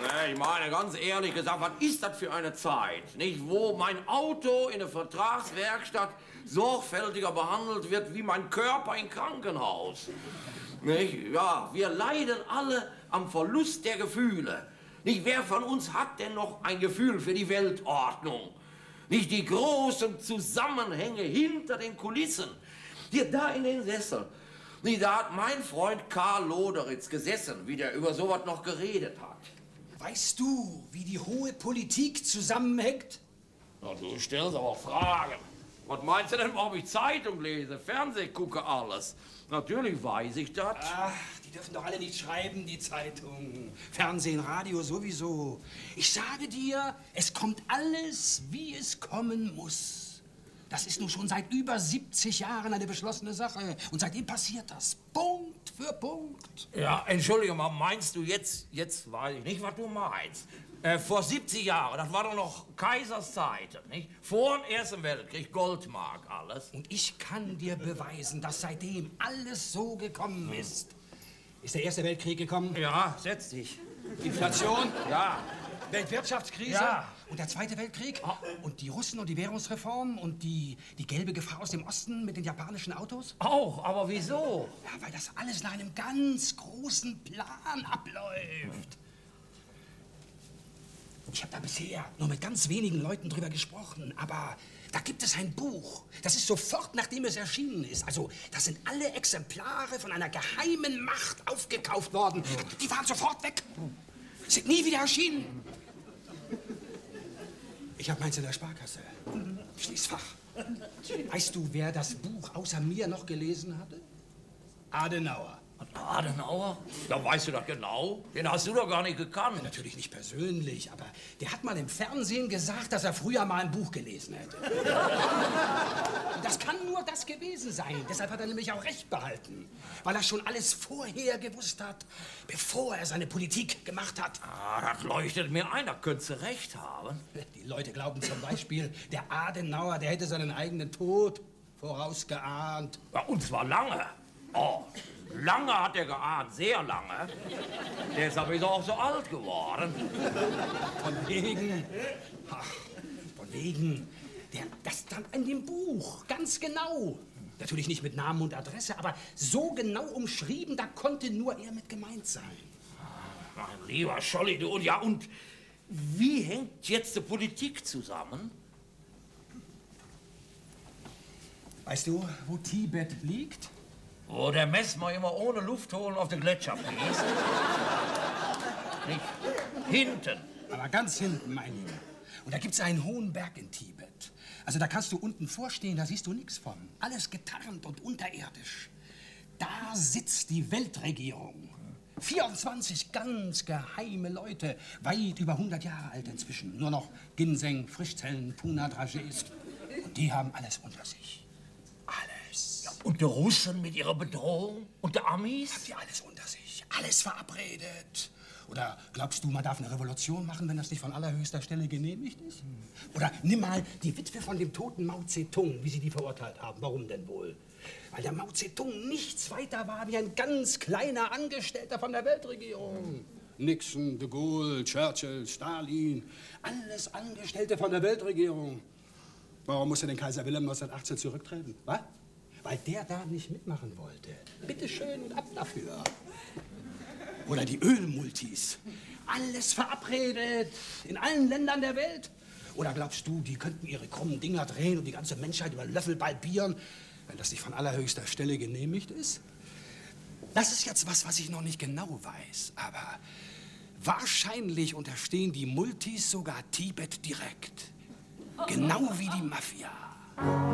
Ich meine, ganz ehrlich gesagt, was ist das für eine Zeit, nicht? Wo mein Auto in der Vertragswerkstatt sorgfältiger behandelt wird wie mein Körper im Krankenhaus. Nicht? Ja, wir leiden alle am Verlust der Gefühle. Nicht? Wer von uns hat denn noch ein Gefühl für die Weltordnung? Nicht die großen Zusammenhänge hinter den Kulissen. Hier, da in den Sessel. Nicht, da hat mein Freund Karl Loderitz gesessen, wie der über sowas noch geredet hat. Weißt du, wie die hohe Politik zusammenhängt? Na, du stellst aber Fragen. Was meinst du denn, warum ich Zeitung lese, Fernseh gucke, alles? Natürlich weiß ich das. Ach, die dürfen doch alle nicht schreiben, die Zeitung. Fernsehen, Radio sowieso. Ich sage dir, es kommt alles, wie es kommen muss. Das ist nun schon seit über 70 Jahren eine beschlossene Sache. Und seitdem passiert das. Punkt für Punkt. Ja, entschuldige mal, meinst du jetzt weiß ich nicht, was du meinst. Vor 70 Jahren, das war doch noch Kaiserszeit, nicht? Vor dem Ersten Weltkrieg, Goldmark, alles. Und ich kann dir beweisen, dass seitdem alles so gekommen ist. Ist der Erste Weltkrieg gekommen? Ja, setz dich. Inflation? Ja. Weltwirtschaftskrise? Ja. Und der Zweite Weltkrieg? Und die Russen und die Währungsreform? Und die gelbe Gefahr aus dem Osten mit den japanischen Autos? Auch, aber wieso? Ja, weil das alles nach einem ganz großen Plan abläuft. Ich habe da bisher nur mit ganz wenigen Leuten drüber gesprochen, aber da gibt es ein Buch. Das ist sofort, nachdem es erschienen ist. Also, das sind alle Exemplare von einer geheimen Macht aufgekauft worden. Die waren sofort weg. Sind nie wieder erschienen. Ich habe meins in der Sparkasse. Schließfach. Weißt du, wer das Buch außer mir noch gelesen hatte? Adenauer. Adenauer? Da weißt du doch genau. Den hast du doch gar nicht gekannt. Natürlich nicht persönlich, aber der hat mal im Fernsehen gesagt, dass er früher mal ein Buch gelesen hätte. Das kann nur das gewesen sein. Deshalb hat er nämlich auch recht behalten. Weil er schon alles vorher gewusst hat, bevor er seine Politik gemacht hat. Ah, das leuchtet mir ein, da könntest du recht haben. Die Leute glauben zum Beispiel, der Adenauer, der hätte seinen eigenen Tod vorausgeahnt. Ja, und zwar lange. Oh, lange hat er geahnt, sehr lange. Deshalb ist er auch so alt geworden. Von wegen. Ach, von wegen. Das stand in dem Buch, ganz genau. Natürlich nicht mit Namen und Adresse, aber so genau umschrieben, da konnte nur er mit gemeint sein. Mein lieber Scholli, du, und ja, und wie hängt jetzt die Politik zusammen? Weißt du, wo Tibet liegt? Wo der Messmer immer ohne Luft holen auf den Gletscher fließt. Nicht hinten. Aber ganz hinten, mein Lieber. Und da gibt's einen hohen Berg in Tibet. Also da kannst du unten vorstehen, da siehst du nichts von. Alles getarnt und unterirdisch. Da sitzt die Weltregierung. 24 ganz geheime Leute, weit über 100 Jahre alt inzwischen. Nur noch Ginseng, Frischzellen, Tuna, Dragees. Und die haben alles unter sich. Alles. Ja, und die Russen mit ihrer Bedrohung? Und die Amis? Habt ihr alles unter sich? Alles verabredet. Oder glaubst du, man darf eine Revolution machen, wenn das nicht von allerhöchster Stelle genehmigt ist? Oder nimm mal die Witwe von dem toten Mao Zedong, wie sie die verurteilt haben. Warum denn wohl? Weil der Mao Zedong nichts weiter war wie ein ganz kleiner Angestellter von der Weltregierung. Nixon, de Gaulle, Churchill, Stalin, alles Angestellte von der Weltregierung. Warum musste denn Kaiser Wilhelm 1918 zurücktreten? Was? Weil der da nicht mitmachen wollte. Bitte schön und ab dafür. Oder die Ölmultis. Alles verabredet in allen Ländern der Welt. Oder glaubst du, die könnten ihre krummen Dinger drehen und die ganze Menschheit über Löffel balbieren, wenn das nicht von allerhöchster Stelle genehmigt ist? Das ist jetzt was ich noch nicht genau weiß. Aber wahrscheinlich unterstehen die Multis sogar Tibet direkt. Genau wie die Mafia.